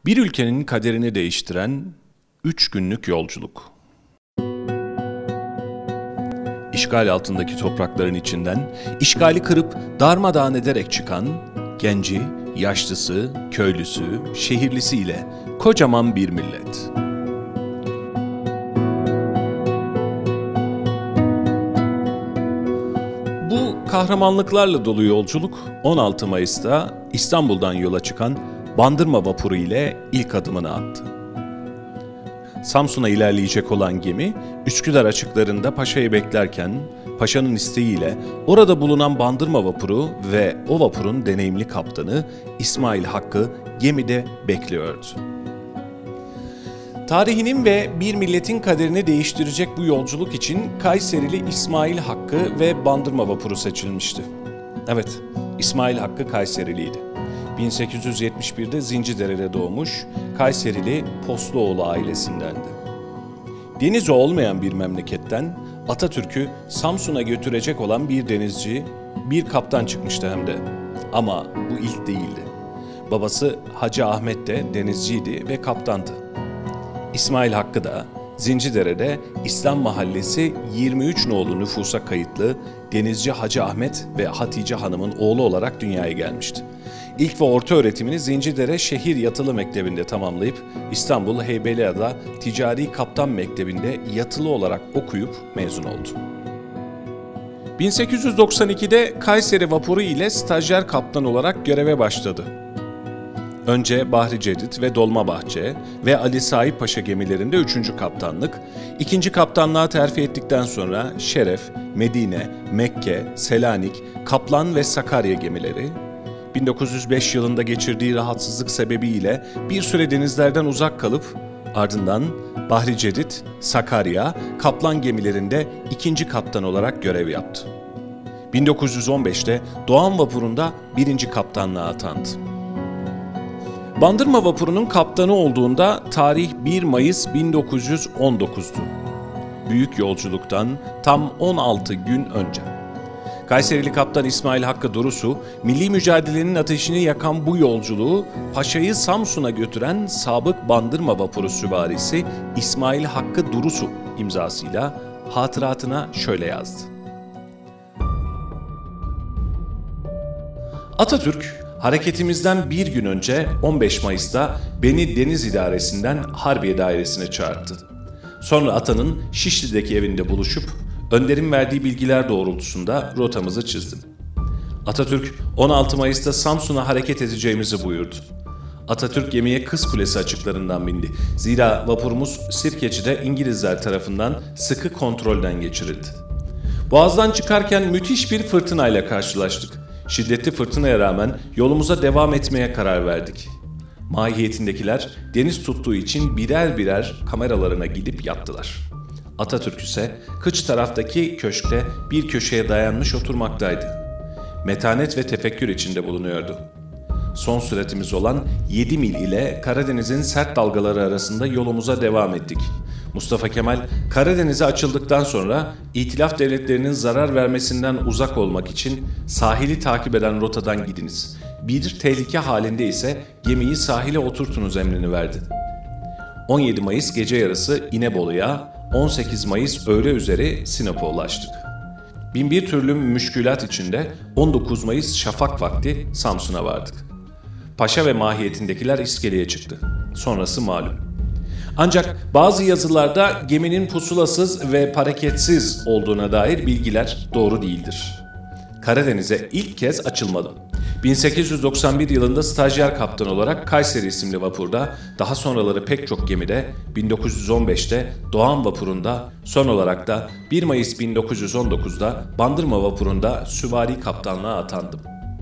Bir ülkenin kaderini değiştiren 3 günlük yolculuk. İşgal altındaki toprakların içinden, işgali kırıp darmadağın ederek çıkan, genci, yaşlısı, köylüsü, şehirlisiyle kocaman bir millet. Bu kahramanlıklarla dolu yolculuk 16 Mayıs'ta İstanbul'dan yola çıkan Bandırma vapuru ile ilk adımını attı. Samsun'a ilerleyecek olan gemi, Üsküdar açıklarında Paşa'yı beklerken, Paşa'nın isteğiyle orada bulunan Bandırma vapuru ve o vapurun deneyimli kaptanı İsmail Hakkı gemide bekliyordu. Tarihinin ve bir milletin kaderini değiştirecek bu yolculuk için Kayserili İsmail Hakkı ve Bandırma vapuru seçilmişti. Evet, İsmail Hakkı Kayseriliydi. 1871'de Zincidere'de doğmuş, Kayserili Posluoğlu ailesindendi. Denizi olmayan bir memleketten Atatürk'ü Samsun'a götürecek olan bir denizci, bir kaptan çıkmıştı hem de. Ama bu ilk değildi. Babası Hacı Ahmet de denizciydi ve kaptandı. İsmail Hakkı da Zincidere'de İslam Mahallesi 23 nolu nüfusa kayıtlı denizci Hacı Ahmet ve Hatice Hanım'ın oğlu olarak dünyaya gelmişti. İlk ve orta öğretimini Zincidere Şehir Yatılı Mektebi'nde tamamlayıp İstanbul Heybeliada Ticari Kaptan Mektebi'nde yatılı olarak okuyup mezun oldu. 1892'de Kayseri vapuru ile stajyer kaptan olarak göreve başladı. Önce Bahri Cedid ve Dolmabahçe ve Ali Sahip Paşa gemilerinde 3. kaptanlık, 2. kaptanlığa terfi ettikten sonra Şeref, Medine, Mekke, Selanik, Kaplan ve Sakarya gemileri, 1905 yılında geçirdiği rahatsızlık sebebiyle bir süre denizlerden uzak kalıp ardından Bahri Cedid, Sakarya, Kaplan gemilerinde 2. kaptan olarak görev yaptı. 1915'te Doğan vapurunda 1. kaptanlığa atandı. Bandırma vapurunun kaptanı olduğunda tarih 1 Mayıs 1919'du. Büyük yolculuktan tam 16 gün önce. Kayserili kaptan İsmail Hakkı Durusu, milli mücadelenin ateşini yakan bu yolculuğu Paşa'yı Samsun'a götüren sabık Bandırma vapuru süvarisi İsmail Hakkı Durusu imzasıyla hatıratına şöyle yazdı. Atatürk, hareketimizden bir gün önce 15 Mayıs'ta beni Deniz İdaresi'nden Harbiye Dairesi'ne çağırdı. Sonra Atan'ın Şişli'deki evinde buluşup Önder'in verdiği bilgiler doğrultusunda rotamızı çizdim. Atatürk 16 Mayıs'ta Samsun'a hareket edeceğimizi buyurdu. Atatürk gemiye Kız Kulesi açıklarından bindi. Zira vapurumuz Sirkeci'de İngilizler tarafından sıkı kontrolden geçirildi. Boğaz'dan çıkarken müthiş bir fırtınayla karşılaştık. Şiddetli fırtınaya rağmen yolumuza devam etmeye karar verdik. Mahiyetindekiler deniz tuttuğu için birer birer kameralarına gidip yattılar. Atatürk ise kıç taraftaki köşkte bir köşeye dayanmış oturmaktaydı. Metanet ve tefekkür içinde bulunuyordu. Son süratimiz olan 7 mil ile Karadeniz'in sert dalgaları arasında yolumuza devam ettik. Mustafa Kemal, Karadeniz'e açıldıktan sonra İtilaf devletlerinin zarar vermesinden uzak olmak için sahili takip eden rotadan gidiniz. Bir tehlike halinde ise gemiyi sahile oturtunuz emrini verdi. 17 Mayıs gece yarısı İnebolu'ya, 18 Mayıs öğle üzeri Sinop'a ulaştık. Binbir türlü müşkülat içinde 19 Mayıs şafak vakti Samsun'a vardık. Paşa ve mahiyetindekiler iskeleye çıktı. Sonrası malum. Ancak bazı yazılarda geminin pusulasız ve hareketsiz olduğuna dair bilgiler doğru değildir. Karadeniz'e ilk kez açılmadım. 1891 yılında stajyer kaptan olarak Kayseri isimli vapurda, daha sonraları pek çok gemide, 1915'te Doğan vapurunda, son olarak da 1 Mayıs 1919'da Bandırma vapurunda süvari kaptanlığa atandım.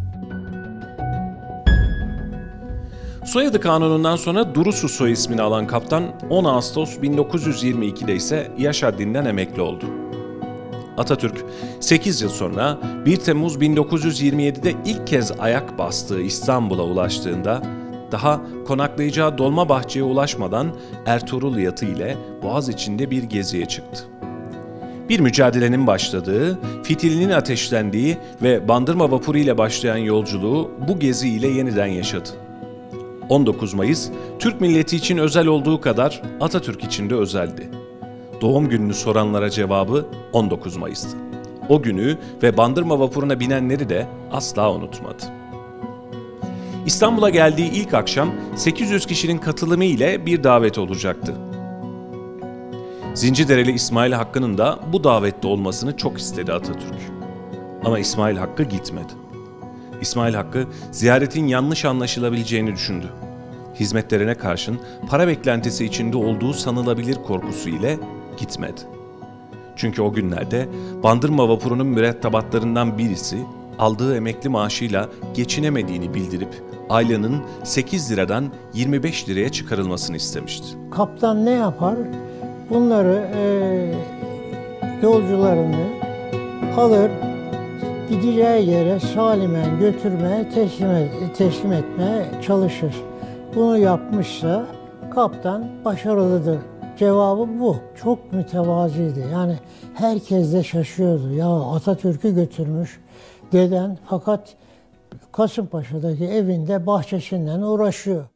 Soyadı kanunundan sonra Durusu soy ismini alan kaptan 10 Ağustos 1922'de ise yaş haddinden emekli oldu. Atatürk 8 yıl sonra 1 Temmuz 1927'de ilk kez ayak bastığı İstanbul'a ulaştığında daha konaklayacağı Dolmabahçe'ye ulaşmadan Ertuğrul yatı ile Boğaz içinde bir geziye çıktı. Bir mücadelenin başladığı, fitilinin ateşlendiği ve Bandırma vapuru ile başlayan yolculuğu bu gezi ile yeniden yaşadı. 19 Mayıs, Türk milleti için özel olduğu kadar Atatürk için de özeldi. Doğum gününü soranlara cevabı 19 Mayıs'tı. O günü ve Bandırma vapuruna binenleri de asla unutmadı. İstanbul'a geldiği ilk akşam 800 kişinin katılımı ile bir davet olacaktı. Zincidereli İsmail Hakkı'nın da bu davette olmasını çok istedi Atatürk. Ama İsmail Hakkı gitmedi. İsmail Hakkı ziyaretin yanlış anlaşılabileceğini düşündü. Hizmetlerine karşın para beklentisi içinde olduğu sanılabilir korkusu ile gitmedi. Çünkü o günlerde Bandırma vapurunun mürettebatlarından birisi aldığı emekli maaşıyla geçinemediğini bildirip aylanın 8 liradan 25 liraya çıkarılmasını istemişti. Kaptan ne yapar? Bunları yolcularını alır, gideceği yere salimen götürmeye, teslim etmeye çalışır. Bunu yapmışsa kaptan başarılıdır. Cevabı bu. Çok mütevaziydi. Yani herkes de şaşıyordu. Ya Atatürk'ü götürmüş deden, fakat Kasımpaşa'daki evinde bahçesinden uğraşıyor.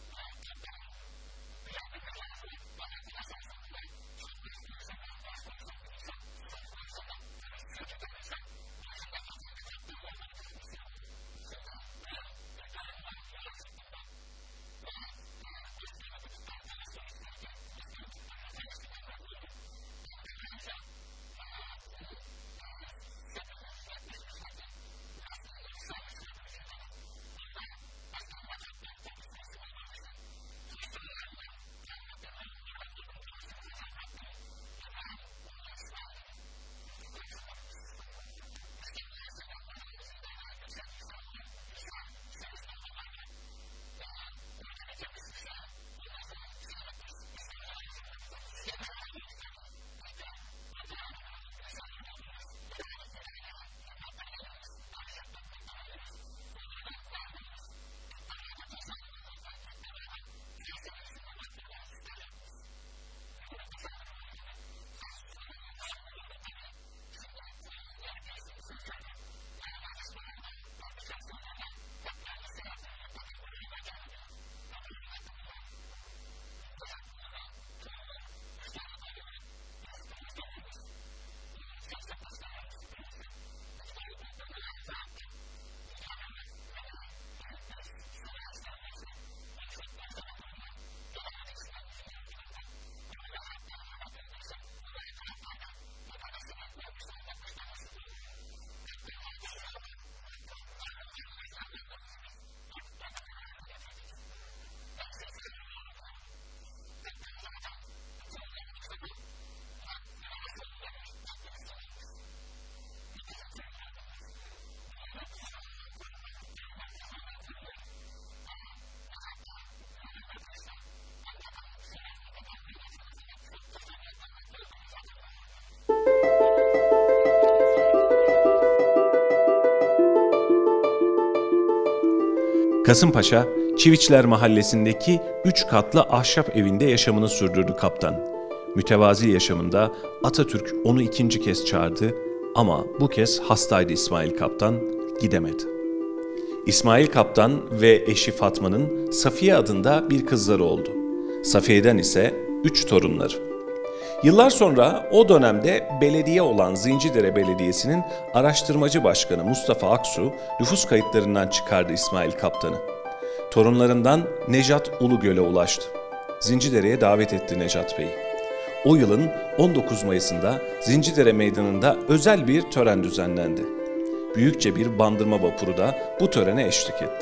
Kasımpaşa, Çiviçler Mahallesi'ndeki 3 katlı ahşap evinde yaşamını sürdürdü kaptan. Mütevazi yaşamında Atatürk onu ikinci kez çağırdı ama bu kez hastaydı İsmail Kaptan, gidemedi. İsmail Kaptan ve eşi Fatma'nın Safiye adında bir kızları oldu. Safiye'den ise 3 torunları. Yıllar sonra o dönemde belediye olan Zincidere Belediyesi'nin araştırmacı başkanı Mustafa Aksu nüfus kayıtlarından çıkardı İsmail Kaptan'ı. Torunlarından Necat Ulugöl'e ulaştı. Zincidere'ye davet etti Necat Bey'i. O yılın 19 Mayıs'ında Zincidere Meydanı'nda özel bir tören düzenlendi. Büyükçe bir bandırma vapuru da bu törene eşlik etti.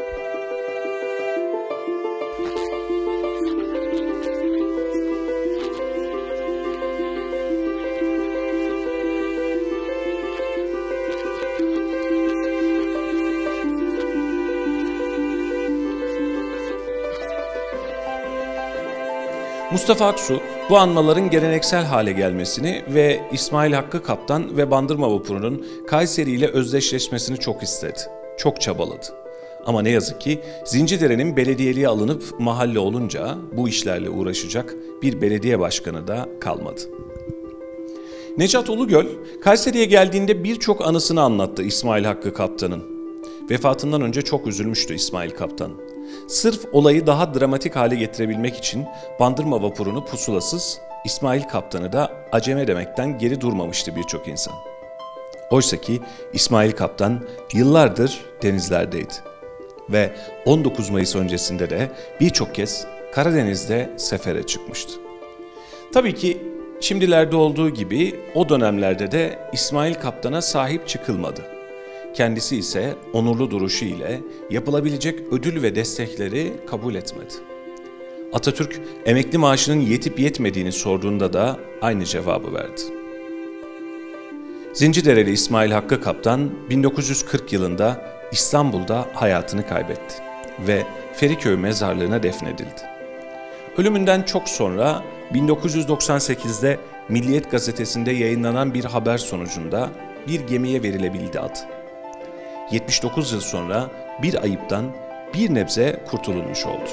Mustafa Aksu bu anmaların geleneksel hale gelmesini ve İsmail Hakkı Kaptan ve Bandırma Vapuru'nun Kayseri ile özdeşleşmesini çok istedi. Çok çabaladı. Ama ne yazık ki Zincidere'nin belediyeliğe alınıp mahalle olunca bu işlerle uğraşacak bir belediye başkanı da kalmadı. Necat Ulugöl, Kayseri'ye geldiğinde birçok anısını anlattı İsmail Hakkı Kaptan'ın. Vefatından önce çok üzülmüştü İsmail Kaptan. Sırf olayı daha dramatik hale getirebilmek için Bandırma vapurunu pusulasız, İsmail Kaptan'ı da aceme demekten geri durmamıştı birçok insan. Oysaki İsmail Kaptan yıllardır denizlerdeydi ve 19 Mayıs öncesinde de birçok kez Karadeniz'de sefere çıkmıştı. Tabii ki şimdilerde olduğu gibi o dönemlerde de İsmail Kaptan'a sahip çıkılmadı. Kendisi ise onurlu duruşu ile yapılabilecek ödül ve destekleri kabul etmedi. Atatürk emekli maaşının yetip yetmediğini sorduğunda da aynı cevabı verdi. Zincirdereli İsmail Hakkı Kaptan 1940 yılında İstanbul'da hayatını kaybetti ve Feriköy mezarlığına defnedildi. Ölümünden çok sonra 1998'de Milliyet gazetesinde yayınlanan bir haber sonucunda bir gemiye verilebildi adı. 79 yıl sonra bir ayıptan bir nebze kurtulunmuş oldu.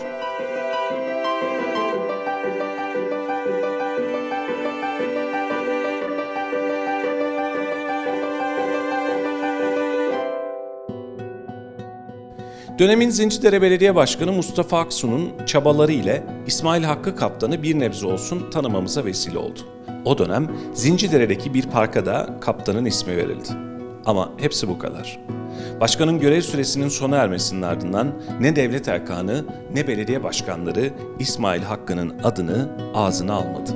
Dönemin Zincirlere Belediye Başkanı Mustafa Aksu'nun çabaları ile İsmail Hakkı Kaptan'ı bir nebze olsun tanımamıza vesile oldu. O dönem Zincirlire'deki bir parka da kaptanın ismi verildi. Ama hepsi bu kadar. Başkanın görev süresinin sona ermesinin ardından ne devlet erkanı ne belediye başkanları İsmail Hakkı'nın adını ağzına almadı.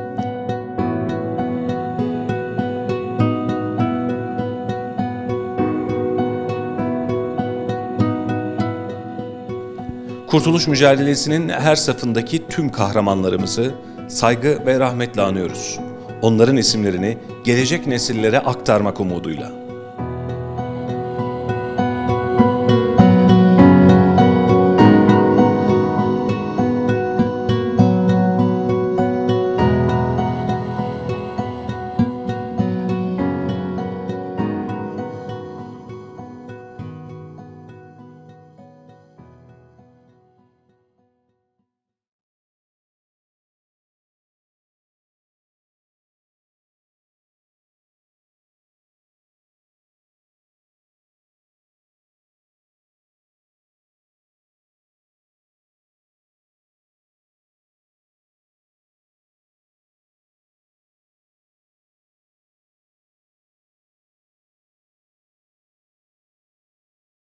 Kurtuluş mücadelesinin her safındaki tüm kahramanlarımızı saygı ve rahmetle anıyoruz. Onların isimlerini gelecek nesillere aktarmak umuduyla.